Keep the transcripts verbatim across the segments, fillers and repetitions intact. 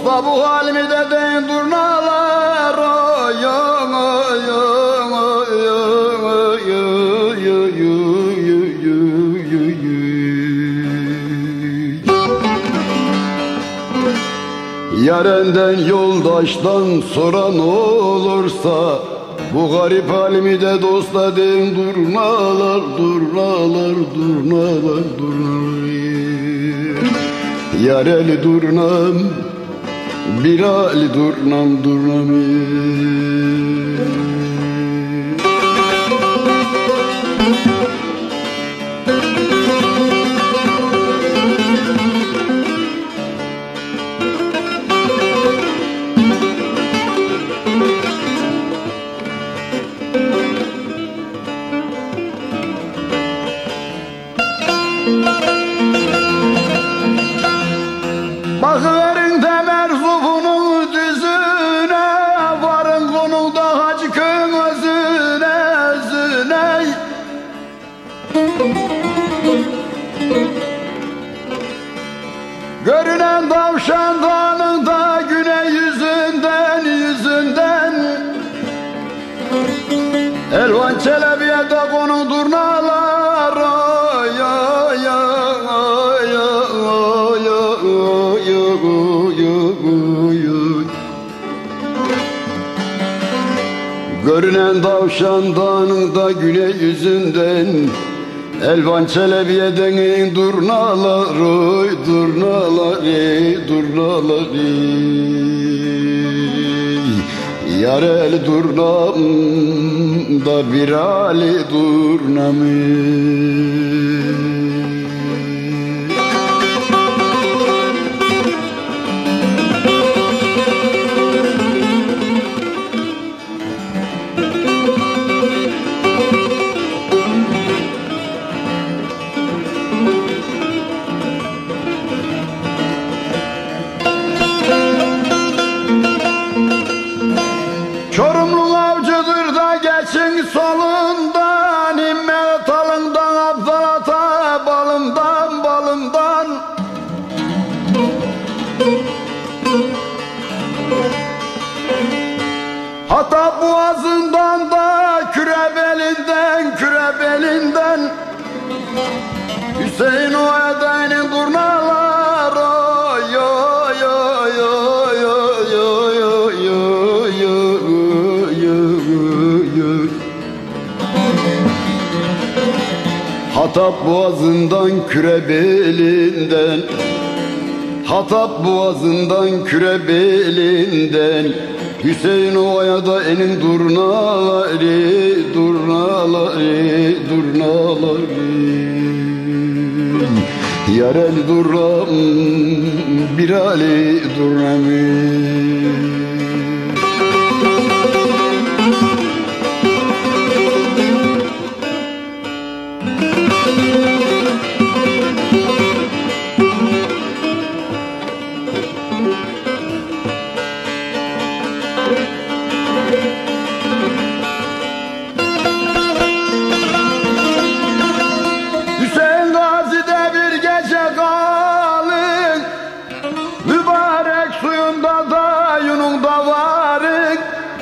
dosta bu halimi de deyin durnalar. Oy oy oy oy oy oy oy oy. Yarenden yoldaştan soran olursa bu garip halimi de dosta deyin durnalar, durnalar, durnalar, durnalar. Yareli durnam, birali durnam, durnam. Bakıverin Temer Zufu'nun düzüne, varın konulda Hacı Köy'ün özüne, özüne. Görünen Tavşan Dağı'nda güney yüzünden, yüzünden Elvan Çelebi'ye de konu durnalar. Oy oy oy oy oy oy. Görünen Tavşan Dağı'nda güney yüzünden Elvan Çelebi'ye deyin durnalar, oy durnalar, ey durnalar, ey. Yareli durnam da birali durnam. Çorumlu avcıdır da geçin solundan, himmet alından, Abdalata balımdan, balımdan. Hatap boğazından da kürebelinden, kürebelinden Hüseyin Oya dayının durnalar. Oy oy oy oy oy oy oy oy. Hatap boğazından kürebelinden, Hatap boğazından kürebelinden Hüseyin Ova'ya da enin durnaları, durnaları, durnaları. Yareli durram, birali durram. Hüseyin Gazi'de bir gece kalın, mübarek suyunda da yununda varın.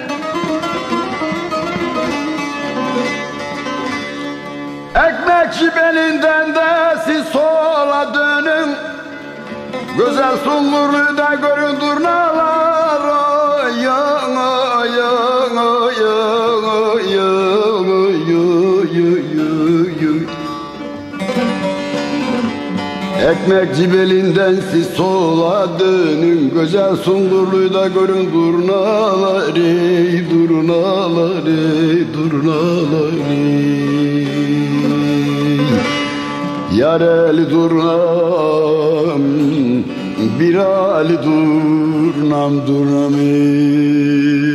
Ekmekçi belinden de siz sola dönün, güzel Sungurlu'yu da görün durnalar. Oy oy oy oy oy oy oy. Ekmekçi belinden siz sola dönün, güzel Sungurlu'yu da görün durnaları, durnaları, durnaları. Yareli durnam, birali durnam, durnam.